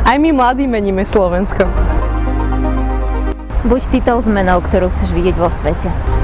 Aj my mladí meníme Slovensko. Buď ty tou zmenou, ktorú chceš vidieť vo svete.